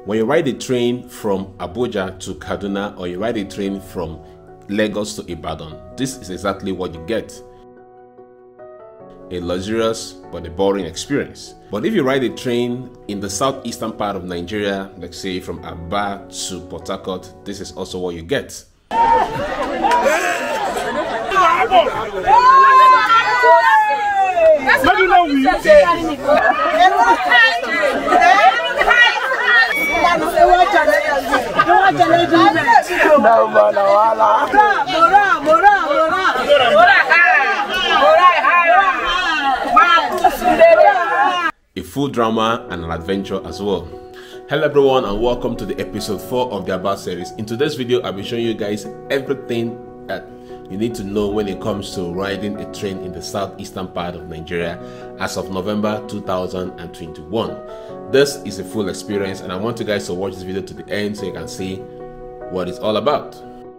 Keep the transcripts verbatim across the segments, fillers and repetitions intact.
When you ride a train from Abuja to Kaduna, or you ride a train from Lagos to Ibadan, this is exactly what you get. A luxurious but a boring experience. But if you ride a train in the southeastern part of Nigeria, let's say from Aba to Port Harcourt, this is also what you get. A full drama and an adventure as well. Hello everyone, and welcome to the episode four of the Aba series. In today's video, I'll be showing you guys everything that you need to know when it comes to riding a train in the southeastern part of Nigeria as of November two thousand twenty-one. This is a full experience, and I want you guys to watch this video to the end so you can see what it's all about.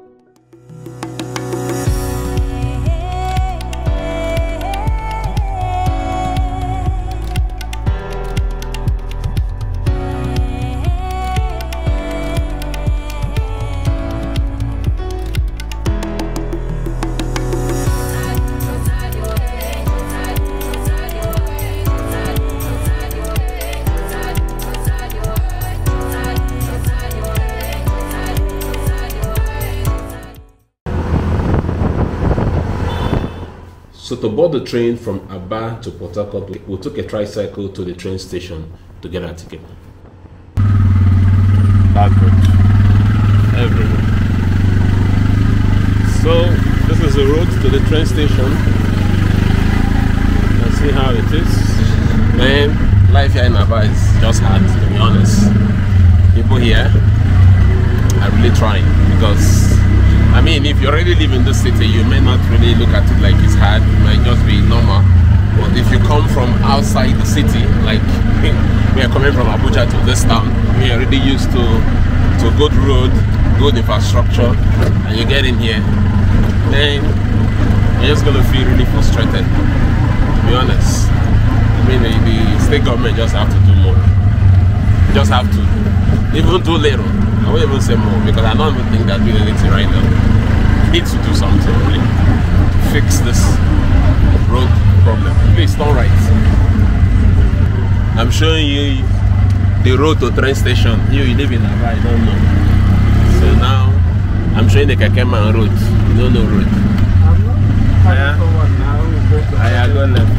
So to board the train from Aba to Port Harcourt, we took a tricycle to the train station to get our ticket. Backwards, everywhere. So this is the road to the train station. Let's see how it is. Man, life here in Aba is just hard, to be honest. People here are really trying, because I mean, if you already live in the city, you may not really look at it like it's hard. It might just be normal. But if you come from outside the city, like we are coming from Abuja to this town, we are already used to to good road, good infrastructure, and you get in here, then you're just gonna feel really frustrated, to be honest. I mean, the, the state government just have to do more. You just have to, even do little. I won't even say more, because I don't even think they're doing anything right now. Need to do something really to fix this road problem. Please turn right. I'm showing you the road to train station. You, you live in Aba, I don't know. So now I'm showing the Kekeman road. You don't know road. I'm not forward now. I go left.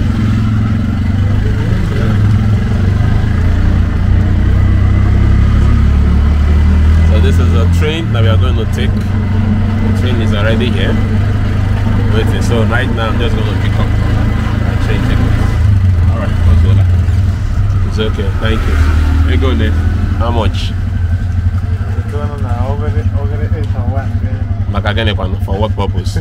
This is a train that we are going to take. The train is already here. Waiting. So right now I'm just going to pick up our train ticket. Alright, let's go there. It's okay, thank you. We go there. How much? For what purpose?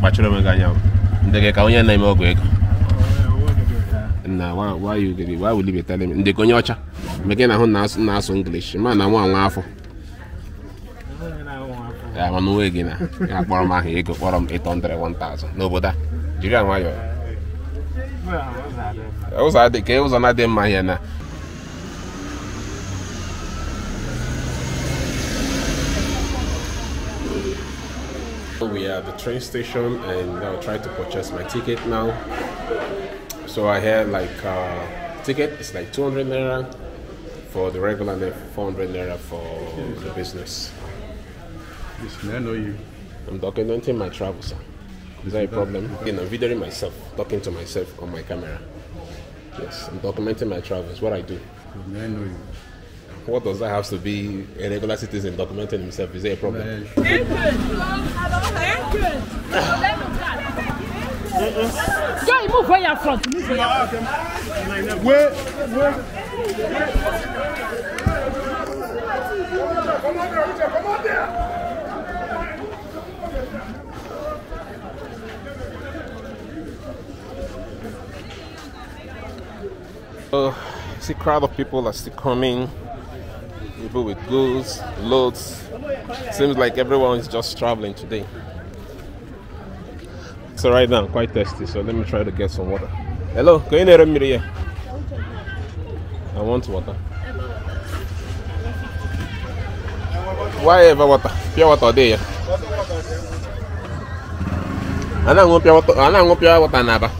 Nah, why why you why would you be telling me? Making a English. Man, I want laugh. Yeah, I'm not again. I bought my hair, got eight hundred, one thousand. No, but that you got my. I was at the chaos on that day, my hair now. We are at the train station, and I'll try to purchase my ticket now. So I had like uh, ticket, it's like two hundred naira for the regular, and four hundred naira for the business. May I know you? I'm documenting my travels, sir. Is that a problem? You know, videoing myself, talking to myself on my camera. Yes, I'm documenting my travels, what I do. May I know you? What does that have to be a regular citizen documenting himself? Is there a problem? Guy, move where you're from. Where? Where? Come on there, come on there. Uh, see, crowd of people are still coming. People with goods, loads. Seems like everyone is just traveling today. So right now I'm quite thirsty, so let me try to get some water. Hello, can you hear me here? I want water. Why ever water? Pure water there. I don't want pure water. I don't want pure water naba.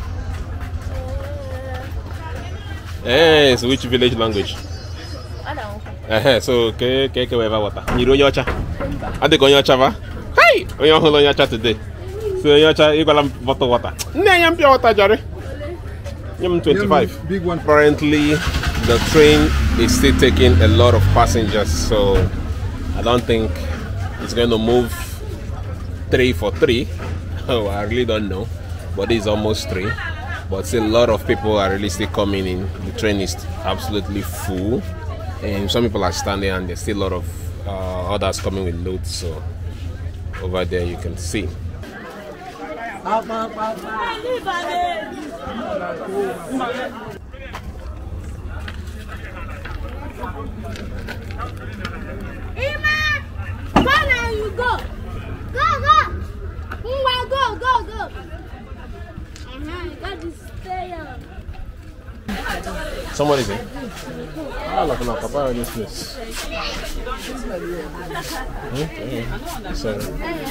Eh, so which village language? I know. Eh, so ke ke ke ever water. You know your cha? I think on your chava. Hey, on your on your cha today. So your cha you got bottle water. Nah, I'm pure water, Jerry. I'm twenty-five. Big one. Apparently, the train is still taking a lot of passengers, so I don't think it's going to move three for three. Oh, I really don't know, but it's almost three. But still, a lot of people are really still coming in. The train is absolutely full, and some people are standing, and there's still a lot of uh, others coming with loads. So over there, you can see. Ima, where now you go? Go, go. Mwa, go, go, go. Uh-huh, you got to stay on. Someone is here. Ah, look, look, Papa, this place. Okay. Sorry.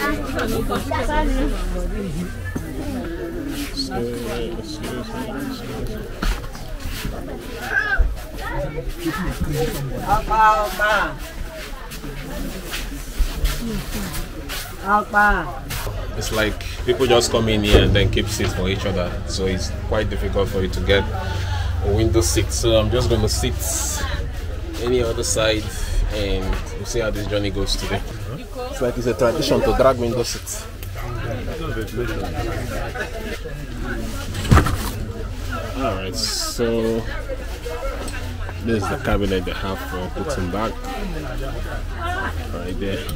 It's like people just come in here and then keep seats for each other, so it's quite difficult for you to get a window seat. So I'm just going to sit any other side and we'll see how this journey goes today. It's like it's a tradition to drag window seats. Alright, so this is the cabinet they have for putting back right there.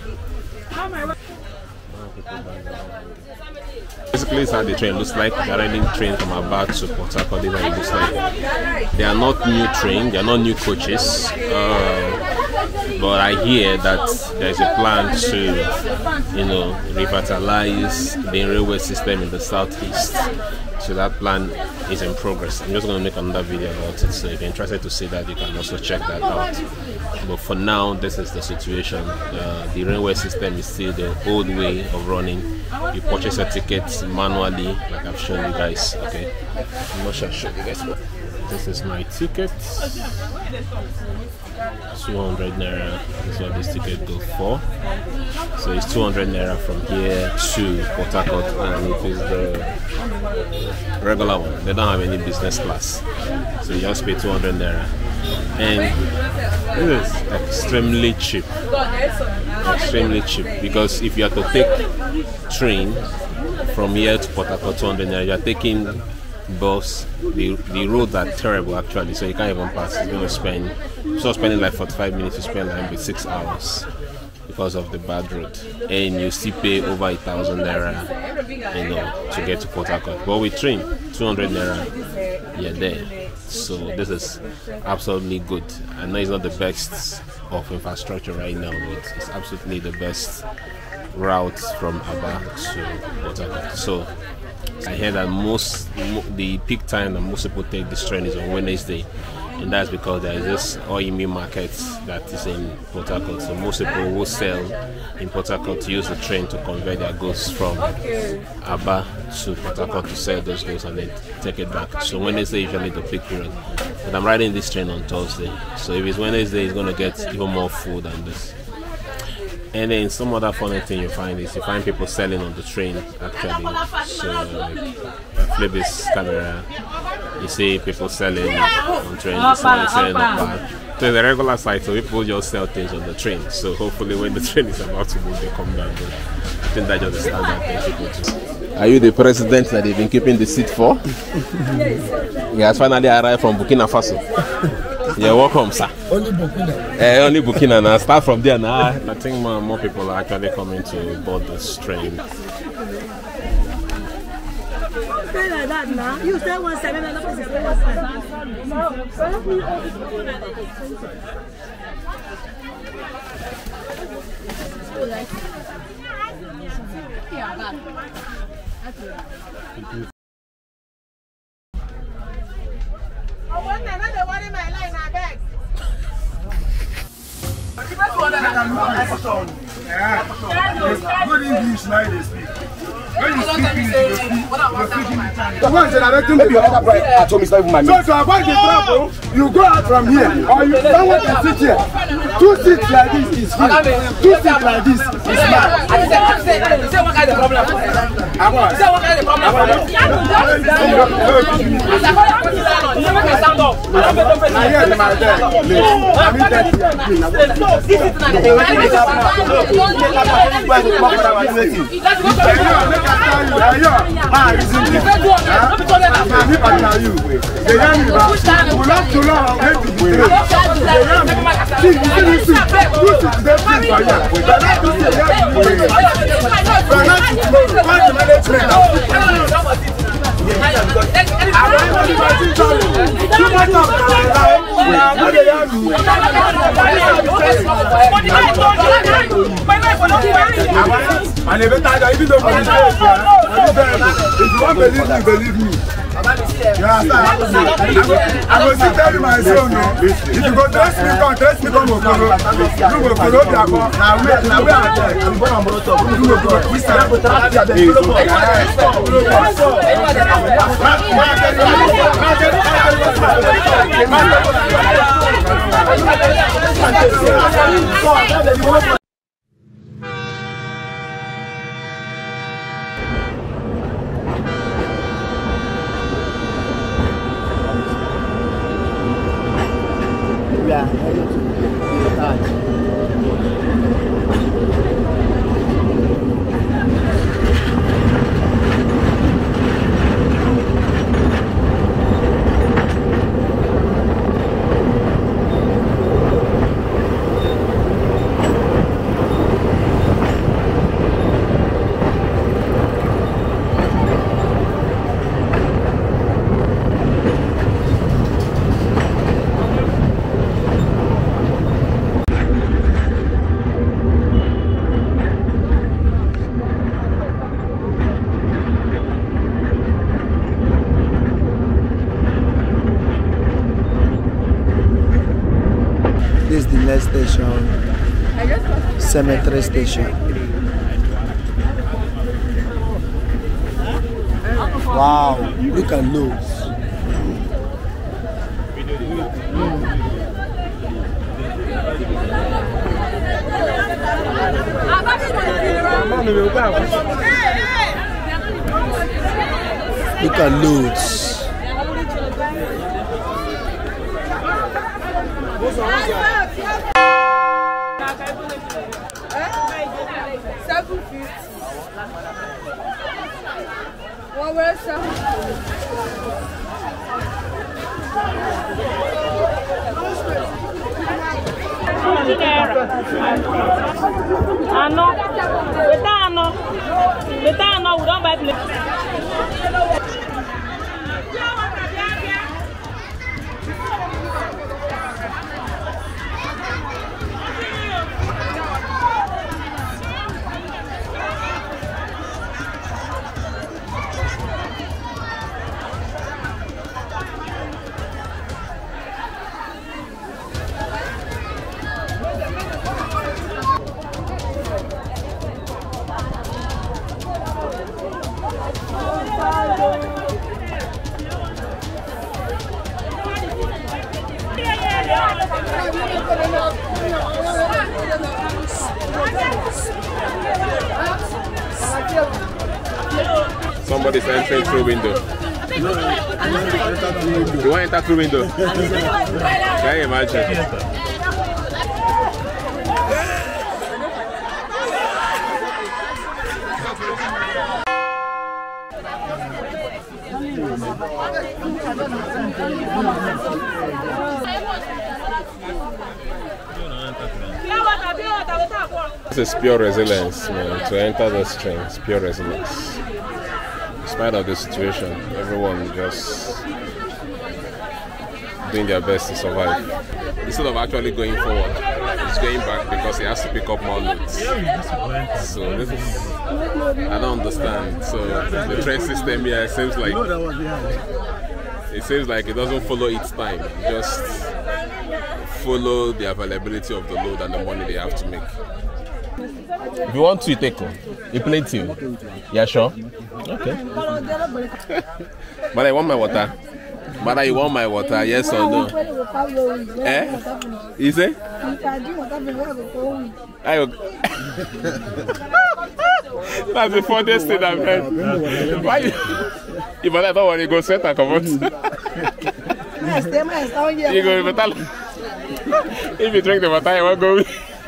Basically, it's how the train looks like. They're riding train from Aba to Port Harcourt. This is how it looks like. They are not new train, they are not new coaches. Uh, but I hear that there's a plan to, you know, revitalize the railway system in the southeast. So that plan is in progress. I'm just going to make another video about it. So if you're interested to see that, you can also check that out. But for now, this is the situation. Uh, the railway system is still the old way of running. You purchase a ticket manually, like I've shown you guys. Okay, I'm not sure I'll show you guys, but this is my ticket. two hundred naira is what this ticket goes for. So it's two hundred naira from here to Port Harcourt, and it is the regular one. They don't have any business class, so you just pay two hundred naira. And this is extremely cheap, extremely cheap, because if you have to take train from here to Port Harcourt, two hundred naira, you are taking bus. The, the roads are terrible actually, so you can't even pass. You're going to spend, instead of spending like forty-five minutes, you spend like six hours because of the bad road, and you still pay over a thousand naira, you know, to get to Port Harcourt. But with train, two hundred naira, you're there. So this is absolutely good. I know it's not the best of infrastructure right now, but it's absolutely the best route from Aba to Port Harcourt. So I hear that most the peak time that most people take this train is on Wednesday, and that's because there is this Oimi market that is in Port Harcourt. So most people who sell in Port Harcourt use the train to convey their goods from Aba to Port Harcourt to sell those goods and then take it back. So Wednesday is usually the peak period. But I'm riding this train on Thursday, so if it's Wednesday, it's going to get even more full than this. And then some other funny thing you find is you find people selling on the train actually. So like, I flip this camera, you see people selling on train, somebody selling on bar. So it's a regular site, so people just sell things on the train. So hopefully when the train is about to move, they come down. But I think that's just the standard thing people do. Are you the president that they've been keeping the seat for? He has finally arrived from Burkina Faso. You're welcome, sir. Only Burkina. Uh, only Burkina now. Start from there now. I think more, more people are actually coming to board this train. Stay like that now. You stay one seven and another stay one seven. I Good English now they speak. When you speak English, you speak in the one generating maybe your other bride at home is not even my So to avoid the trouble, you go out from here, or you someone can sit here. Two seats like this is here. Two seats like this is mine. I said, I said, I said, what kind of problem? I said, what kind of problem? I hear my dad. And even that, even though if you want to believe me, believe me. You understand? I will still tell you my son. If you go dress me, come dress me, come Okoro. You go Okoro, they are born. Now we are there. I'm born on Moroto. You go go. We stand up. Yeah, this is the next station, cemetery station. Wow, look at those. Look at loads. Seven fifty. One way seven. Ano, beta ano, beta ano, we don't buy plate. Somebody's entering through window. You want to enter through window? Can you imagine? This is pure resilience, man. To enter this train, it's pure resilience. In spite of the situation, everyone just doing their best to survive. Instead of actually going forward, he's going back because he has to pick up more loads. So this is, I don't understand. So the train system here, it seems like it seems like it doesn't follow its time. It just follow the availability of the load and the money they have to make. If you want to, take one. You plenty. Yeah, sure. Okay. But I want my water. But I want my water, yes or no? Eh? You say? I That's the funniest thing I've heard. Why you? If I don't want to go set and come out. You go to if you drink the water, you won't go.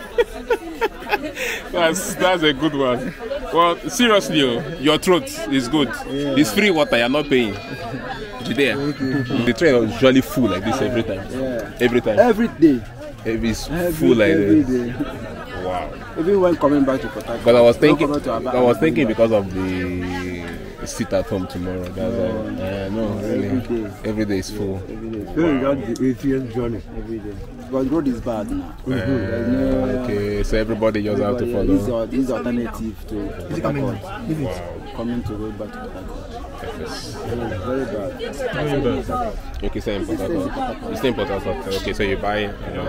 That's that's a good one. Well, seriously, your throat is good. Yeah. It's free water. You're not paying. Judea. Mm. The train is usually full like this every time. Yeah. Every time. Every day. It's full like every this. Day. Wow. Even when coming back to Port Harcourt. But I was thinking, I was thinking because of the sit at home tomorrow. That's no, all. Uh, no, really. Every day. Every day is full. Every day. Wow. The eightieth journey. Every day. But road is bad now. Uh, no, okay, so everybody just have to follow. This is, this is alternative to Port Harcourt. Wow. Coming to road back to Port Harcourt. Yes. Very bad. Very bad. Okay, so in Port Harcourt. You stay in Port Harcourt. Okay, so you buy. You know,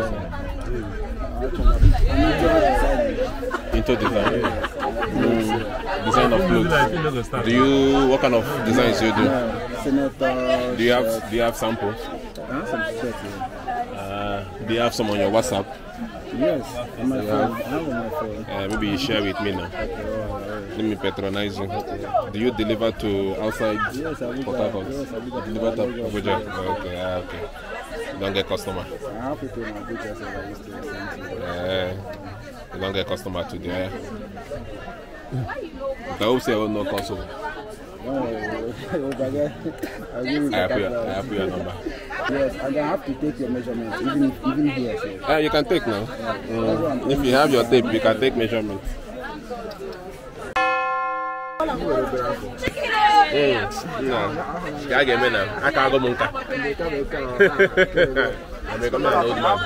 into design. Mm. Design of clothes. Do you? What kind of designs you do? Senator. Do you have? Do you have samples? Some shirts, yeah. Uh, do you have some on your WhatsApp? Yes, on my phone. Yeah. I have on my phone. Uh, maybe you share with me now. Let me patronize you. Do you deliver to outside? Yes, I Port Harcourt? Yes, I deliver to Abuja. Okay, ah, okay. You don't get customer. I have people in Abuja, so I used to send to Yeah, you don't get customer today. I hope say oh no customer. Oh, I have your, I have your number. Yes, and I have to take your measurements, even even here. So. Ah, you can take now. Yeah. Mm. If you have your tape, you can take measurements. Mm. No, I get me now. I can't go munka. I'm becoming an old man.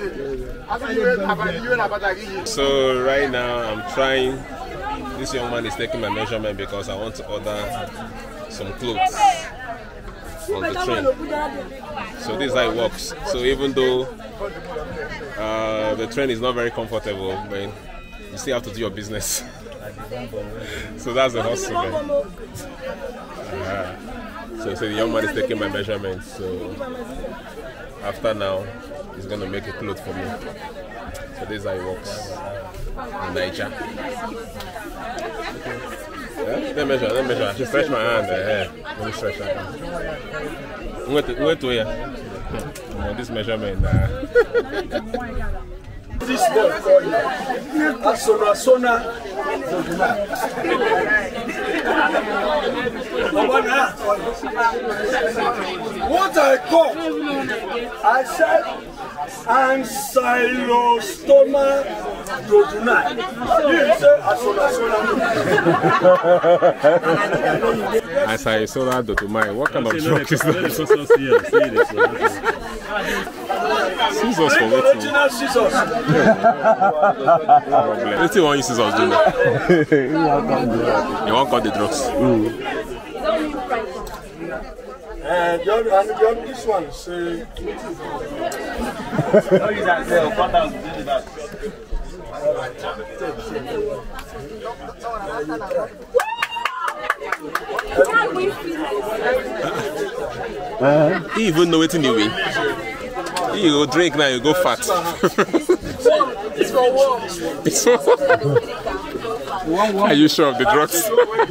So right now I'm trying. This young man is taking my measurement because I want to order some clothes on the train. So this is how it works. So even though uh, the train is not very comfortable, but you still have to do your business. So that's the hustle, man. Uh, so, so the young man is taking my measurements. So after now, he's gonna make a cloth for me. So this is how it works in Niger. Yeah? Let me measure, let me measure. I should stretch my hand. Uh, yeah. Let me stretch my hand. Wait, wait, wait. Oh, this measurement. Uh... This boy called Asona Sona. What I call, I said, ankylostoma duodenal. You say Asona Sona. Ankylostoma duodenal. What kind of drug is that? Scissors for what? Original scissors. Let's see what you scissors do now. You won't cut the drugs. Mm. And the other, and the other, this one, say. Uh, you even know it in the way. You go drink now, you go fat. It's for warm. It's for Are you sure of the drugs?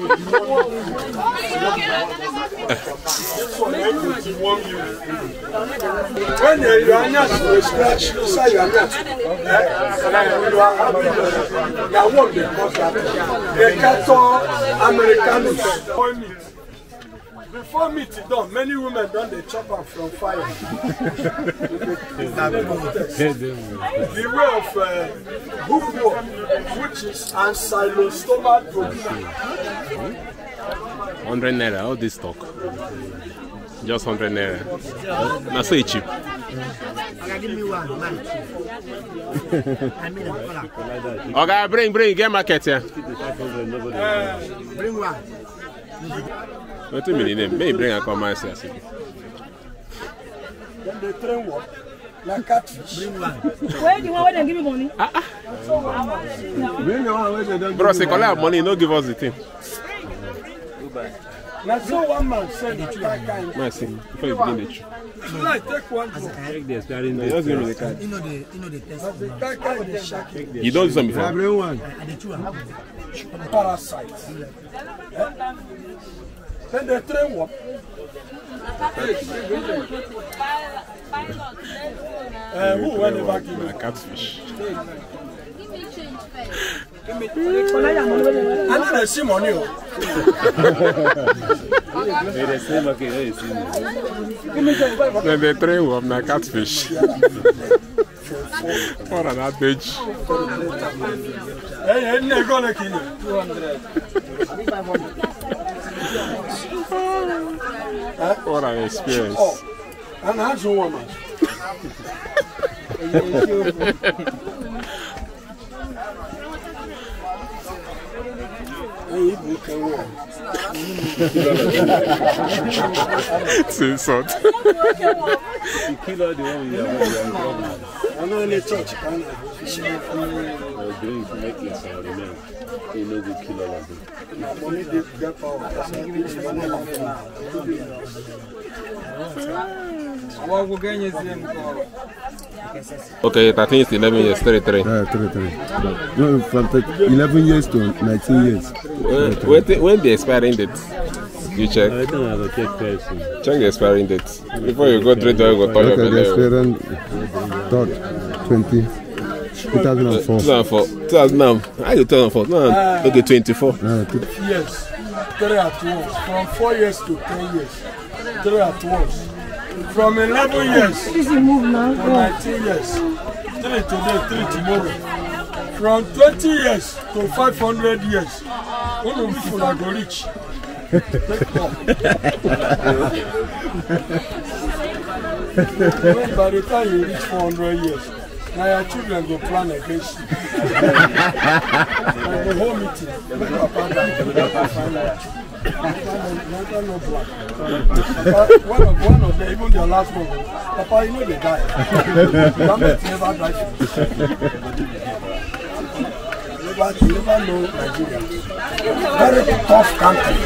When you are not scratch, you say you are not. You are happy. You are one because they cut Americanus. Before meat is done, many women done the chop up from fire. The way of uh, bookworm, which is ankylostoma duodenal. Hundred naira, all this talk. Just hundred naira. Now say cheap. Okay, bring, bring, get market here. Uh, bring one. What do you mean name? May bring a come and say. Then the train work. Like catfish. Bring one. Where do you want to give me money? Ah, ah. Bring the one where they don't Bro, say collect money, no give us the thing. Now, so one man said that that kind. Mercy, before you begin the truth. So I take one. take the expiring date. Just give me the card. You know the, you know the test. The guy kind of shack. You don't do something before? Bring one. And the two are Parasites. Then they train what? Uh, who went back in A catfish. Give me change first. I know they see money. Then they train up na catfish. What an adage. Hey, hey, they're gonna kill you. two hundred. What an experience. Oh, and that's a woman. C'est ça. You kill all the one with your problem. I'm not in the church. No drink, make it so remain. You know the kill all of them. Money they get power. Okay, thirteen is eleven years, thirty-three. Yeah, thirty-three. No, from eleven years to nineteen years. Uh, when, the, when the expiring date? You check. I don't have a check first. Check the expiring date. Before you go trade, you go touch your Okay, the belly. expiring third, twenty, two thousand four. two thousand four. two thousand now. How you two thousand four? No, okay, twenty-four. Uh, two, Yes, three at once. From four years to ten years. Three at once. From eleven years to nineteen years. Three today, three tomorrow. From twenty years to five hundred years. One of people are go rich. By the time you reach four hundred years, now your children go plan against you. Like the whole meeting, look up and down, find out. Papa, one of one of them, even their last one, Papa, you know they die. Government never die. Never, never know Nigeria. Very tough country.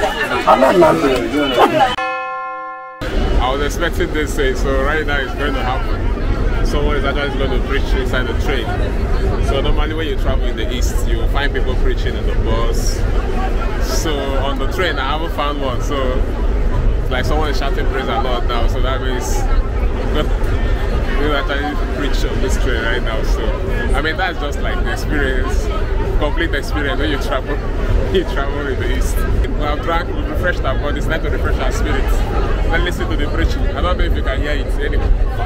I was expecting this, uh, so right now it's going to happen. Someone is actually going to preach inside the train. So normally when you travel in the east, you find people preaching in the bus. So on the train, I haven't found one. So it's like someone is shouting praise the Lord now. So that means we'll actually preach on this train right now. So I mean that's just like the experience, complete experience when you travel. You travel in the east. We have drank, we refreshed our bodies, time to refresh our spirits. Then listen to the preaching. I don't know if you can hear it anyway.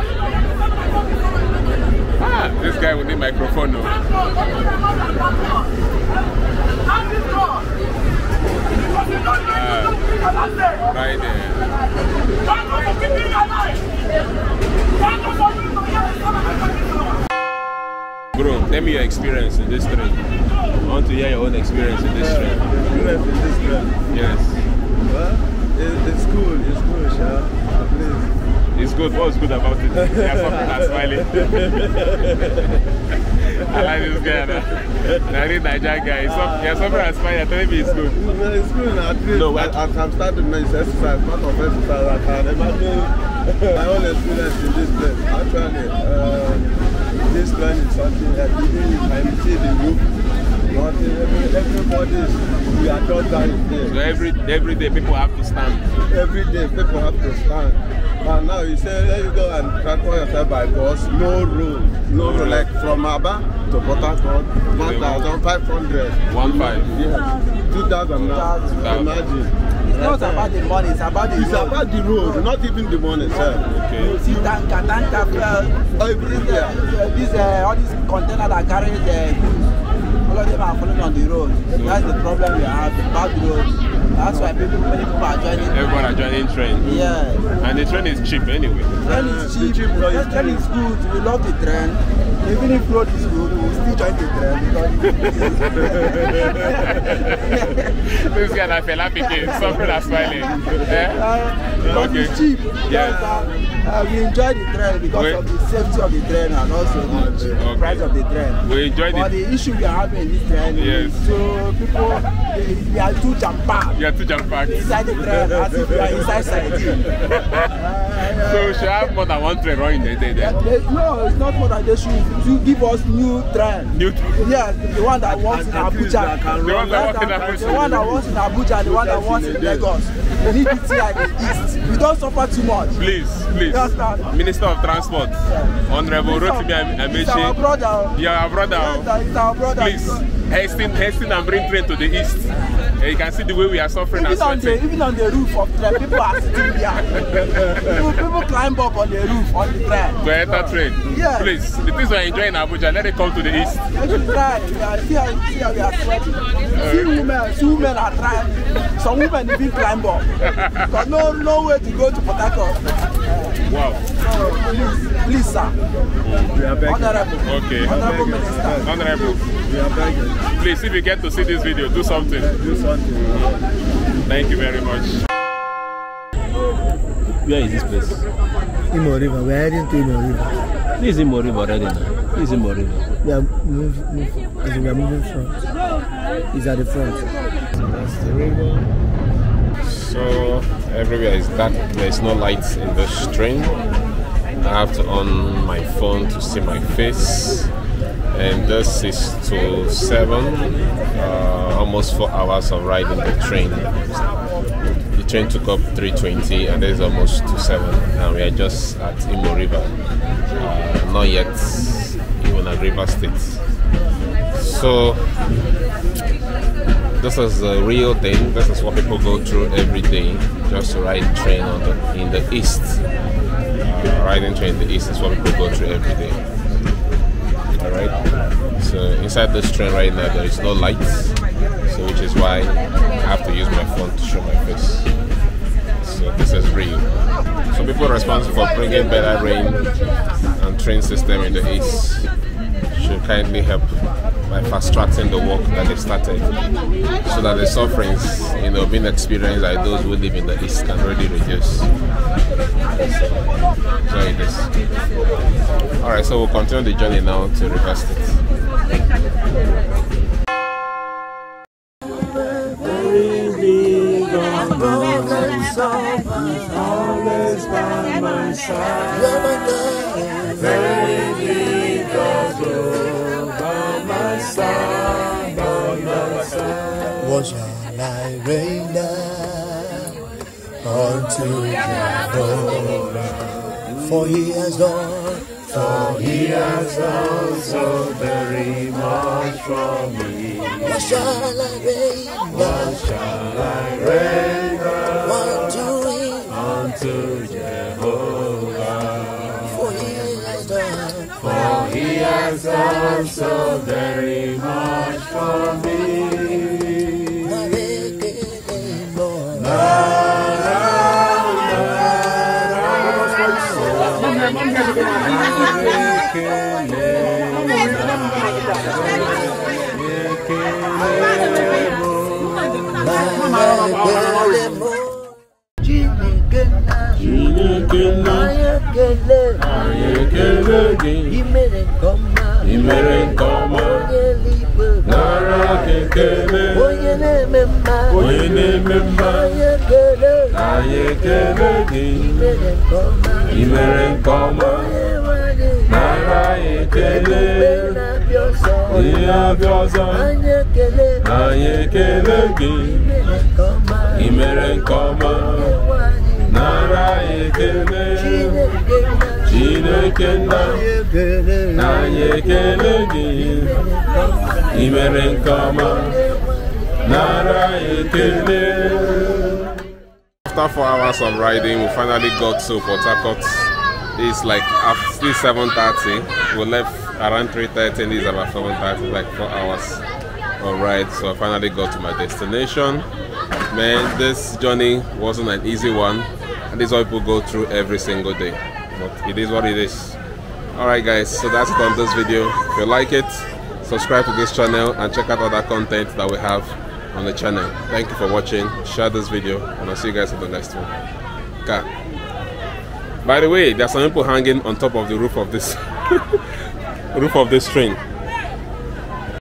Ah, this guy with the microphone now. Ah, right there. Bro, tell me your experience in this train. I want to hear your own experience in this train. Experience in this train? Yes. Well, it, it's cool, it's cool, Sha. Please. It's good. What's good about it? There's something that's smiling. I like this guy. Nah. Nah, this Nigerian guy. There's something that's smiling. Tell me it's good. No, it's good. At least, No, as I'm starting my exercise, part of exercise, I can imagine my own experience in this place. Actually, uh, this train is something that even if I see the roof, everybody is, we are just down there. So every every day people have to stand. Every day people have to stand. And now you say, there you go and transport yourself by bus, no road. No road, like from Aba to Port Harcourt, one thousand five hundred. One five. Yeah, two thousand now. Imagine. It's not about the money, it's about the It's road. about the road, not even the money itself. Okay. You see tanker, tanker, fuel. Everywhere. This, uh, all these containers that carry the goods, all of them are falling on the road. That's the problem we have, bad road. That's why people, many people are joining. Everyone are joining train. Yeah. And the train is cheap anyway. Train is cheap. cheap, The train is good. We love the train. Even if road is good, we will still join the train because This guy that fell out again, something that's smiling. Eh? uh, road Okay. is cheap. Yeah. Just, uh, Uh, we enjoy the train because Wait. of the safety of the train and also the okay. price of the train. We enjoy but the... the issue we are having in this train yes. is so people, they, they are too jam-packed. You are too jam-packed. Inside the train as if you are inside sardine. uh, so we should have more than one train running the day there? No, it's not more than they should, should give us new train. New train? Yes, the one that works in Abuja. The one that works in Abuja. The one that works in Abuja and the one that works in Lagos. We need it here in the east. We don't suffer too much. Please, please. Minister of Transport, yeah. Honorable Rotimi Amechi. He's our brother. You are our brother. Yes, he's our brother. Please, hasten, hasten and bring train to the east. And you can see the way we are suffering even and sweating. On the, even on the roof of the train, people are sitting there. people, people climb up on the roof on the train. To enter train. Yes. Please, the things we are enjoying in Abuja, let it come to the east. They should try. We are, see, how, see how we are sweating. Uh, see women, see women are trying. Some women even climb up. Because no, no way to go to Port Harcourt. Uh, wow. So, please, please, sir. Mm. We are begging. Honorable. Okay. Honorable Minister. Honorable. We are begging. Please, if you get to see this video, do something. Do something. Thank you very much. Where is this place? Imo River. We are heading to Imo River. This is Imo River already now. This is Imo River. We are moving, move, as we are moving front. It's at the front. That's the river. So everywhere is dark. There is no lights in this train. I have to on my phone to see my face. And this is to seven, uh, almost four hours of riding the train. The train took up three twenty and this is almost to seven, and we are just at Imo River, uh, not yet even at River State. So this is the real thing. This is what people go through every day, just to ride train on the, in the east. Uh, riding train in the east is what people go through every day. Alright, so inside this train right now there is no lights, so which is why I have to use my phone to show my face. So this is real. So people responsible for bringing better rain and train system in the east should kindly help by fast-tracking the work that they started, so that the sufferings, you know, being experienced by those who live in the east can really reduce. So it is. Alright, so we'll continue the journey now to River State. Always by my side. Very God, by my side, by my side. What shall I render unto Jehovah? For he has done, for he has done so very much for me. What shall I render? What shall I render unto him? Unto Jehovah. For he has done, for he has done so very much for me. After four hours of riding, we finally got to Port Harcourt. It's like after seven thirty. We left around three thirty and it's about seven thirty, like four hours of ride. So I finally got to my destination. Man, this journey wasn't an easy one, and this is what people go through every single day. But it is what it is. Alright guys, so that's it on this video. If you like it, subscribe to this channel and check out other content that we have on the channel. Thank you for watching. Share this video and I'll see you guys in the next one. Got. By the way, there's some people hanging on top of the roof of this roof of this train.